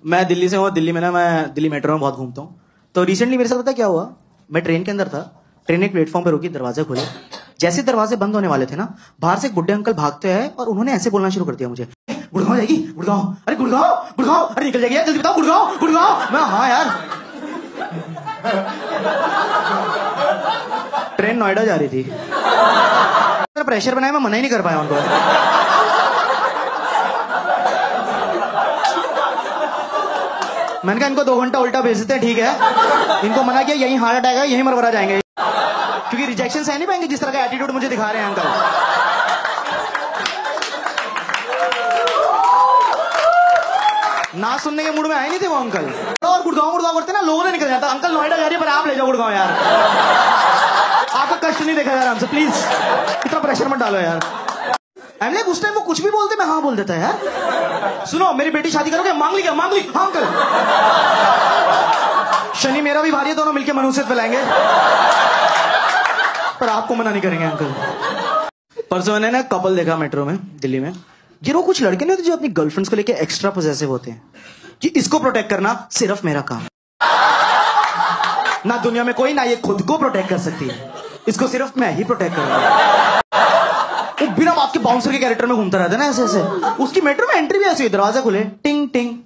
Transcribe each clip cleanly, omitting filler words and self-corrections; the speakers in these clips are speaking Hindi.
मैं दिल्ली से हूँ, दिल्ली में ना मैं दिल्ली मेट्रो में बहुत घूमता हूँ। तो रिसेंटली मेरे साथ पता क्या हुआ, मैं ट्रेन के अंदर था, ट्रेन एक प्लेटफॉर्म पे रुकी, दरवाजे खुले, जैसे दरवाजे बंद होने वाले थे ना, बाहर से एक बुड्ढे अंकल भागते हैं और उन्होंने ऐसे बोलना शुरू कर दिया मुझे, गुड़गांव जाएगी, गुड़गांव, अरे गुड़गांव, गुड़गांव, अरे निकल जाएगी यार, जल्दी बताओ, गुड़गांव, गुड़गांव। मैं हाँ यार। ट्रेन नोएडा जा रही थी, प्रेशर बनाया, मैं मना ही नहीं कर पाया उनको। मैंने कहा इनको 2 घंटा उल्टा भेज देते हैं, ठीक है। इनको मना किया, यहीं हार्ट अटैक है, यहीं मरमरा जाएंगे, क्योंकि रिजेक्शन सह नहीं पाएंगे जिस तरह का एटीट्यूड मुझे दिखा रहे हैं अंकल। ना सुनने के मूड में आए नहीं थे वो अंकल। और गुड़गांव गुड़गांव करते ना, लोगों ने निकल जाता, अंकल नोएडा जा रही है पर आप ले जाओ गुड़गांव यार, आपका कष्ट नहीं देखा यार हमसे, प्लीज इतना प्रेशर मत डालो यार। लाइक उस टाइम वो कुछ भी बोलते मैं हाँ बोल देता है यार। सुनो, मेरी बेटी शादी करोगे? मांग ली क्या? मांग ली, हाँ अंकल। शनि मेरा भी भारी है, दोनों मिलके मनुष्यत्व फैलाएंगे, पर आपको मना नहीं करेंगे अंकल। परसों मैंने ना कपल देखा मेट्रो में दिल्ली में, ये वो कुछ लड़के नहीं होते जो अपनी गर्लफ्रेंड्स को लेके एक्स्ट्रा पॉसेसिव होते हैं कि इसको प्रोटेक्ट करना सिर्फ मेरा काम, ना दुनिया में कोई, ना ये खुद को प्रोटेक्ट कर सकती है, इसको सिर्फ मैं ही प्रोटेक्ट करूंगा। वो बिना बात के बाउंसर के कैरेक्टर में घूमता रहता है ना ऐसे ऐसे। उसकी मेट्रो में एंट्री भी ऐसी, दरवाजा खुले, टिंग टिंग,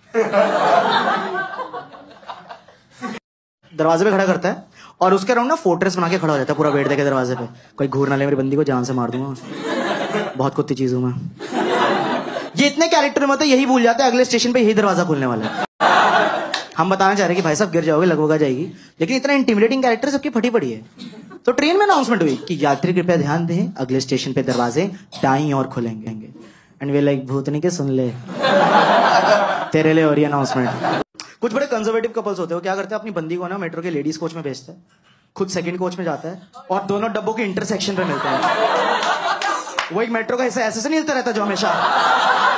दरवाजे पे खड़ा करता है और उसके अराउंड ना फोर्ट्रेस बना के खड़ा हो जाता है पूरा, वेट देके दरवाजे पे, कोई घूर ना ले मेरी बंदी को, जान से मार दूंगा, बहुत कुत्ती चीज हूं मैं। ये इतने कैरेक्टर में तो यही भूल जाते हैं अगले स्टेशन पे यही दरवाजा खुलने वाला है। हम बताना चाह रहे हैं कि भाई साहब गिर जाओगे, लगभग आ जाएगी, लेकिन इतना इंटिमिडेटिंग कैरेक्टर सबकी फटी पड़ी है। तो ट्रेन में अनाउंसमेंट हुई कि यात्री कृपया ध्यान दें, अगले स्टेशन पे दरवाजे दाईं ओर खुलेंगे। एंड वे लाइक भूतनी के सुन ले, तेरे लिए हो रही अनाउंसमेंट। कुछ बड़े कंजर्वेटिव कपल्स होते हो, क्या करते हैं, अपनी बंदी को ना मेट्रो के लेडीज कोच में भेजते हैं, खुद सेकंड कोच में जाता है और दोनों डब्बों के इंटरसेक्शन पे मिलते हैं। वो एक मेट्रो का हिस्सा ऐसे से नहीं हिलता रहता जो हमेशा